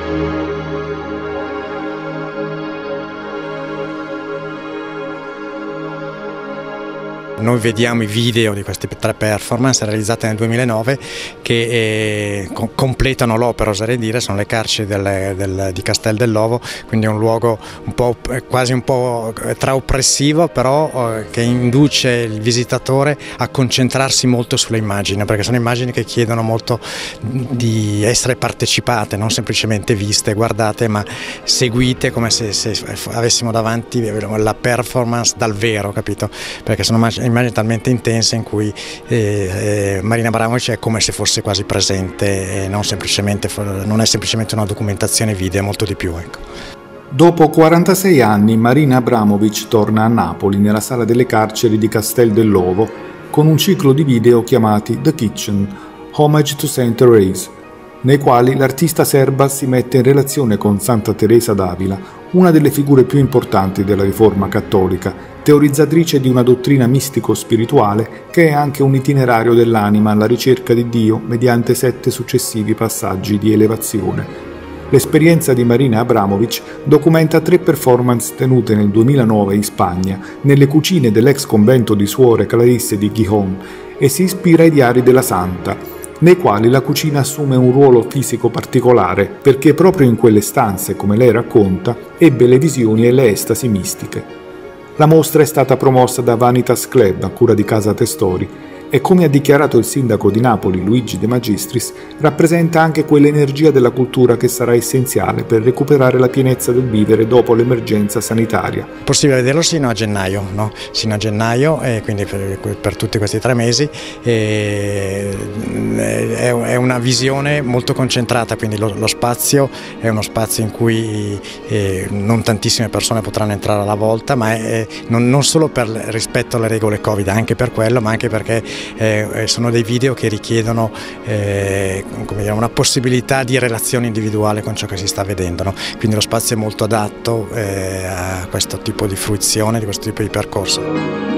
Noi vediamo i video di queste 3 performance realizzate nel 2009 che completano l'opera, oserei dire, sono le carceri di Castel Dell'Ovo, quindi è un luogo quasi un po' tra oppressivo, però che induce il visitatore a concentrarsi molto sulle immagini, perché sono immagini che chiedono molto di essere partecipate, non semplicemente viste, guardate, ma seguite come se avessimo davanti la performance dal vero, capito? Perché sono immagini talmente intense in cui Marina Abramović è come se fosse quasi presente e non è semplicemente una documentazione video, è molto di più, ecco. Dopo 46 anni Marina Abramović torna a Napoli nella sala delle carceri di Castel Dell'Ovo con un ciclo di video chiamati The Kitchen, Homage to Saint Therese, nei quali l'artista serba si mette in relazione con Santa Teresa d'Avila, una delle figure più importanti della Riforma cattolica, teorizzatrice di una dottrina mistico-spirituale che è anche un itinerario dell'anima alla ricerca di Dio mediante 7 successivi passaggi di elevazione. L'esperienza di Marina Abramović documenta 3 performance tenute nel 2009 in Spagna, nelle cucine dell'ex convento di suore Clarisse di Gijón, e si ispira ai diari della Santa, nei quali la cucina assume un ruolo fisico particolare perché proprio in quelle stanze, come lei racconta, ebbe le visioni e le estasi mistiche. La mostra è stata promossa da Vanitas Club a cura di Casa Testori e, come ha dichiarato il sindaco di Napoli Luigi De Magistris, rappresenta anche quell'energia della cultura che sarà essenziale per recuperare la pienezza del vivere dopo l'emergenza sanitaria. È possibile vederlo sino a gennaio, no? Sino a gennaio, e quindi per tutti questi 3 mesi. È una visione molto concentrata, quindi lo spazio è uno spazio in cui non tantissime persone potranno entrare alla volta, ma non solo rispetto alle regole Covid, anche per quello, ma anche perché sono dei video che richiedono come dire, una possibilità di relazione individuale con ciò che si sta vedendo, no? Quindi lo spazio è molto adatto a questo tipo di fruizione, di questo tipo di percorso.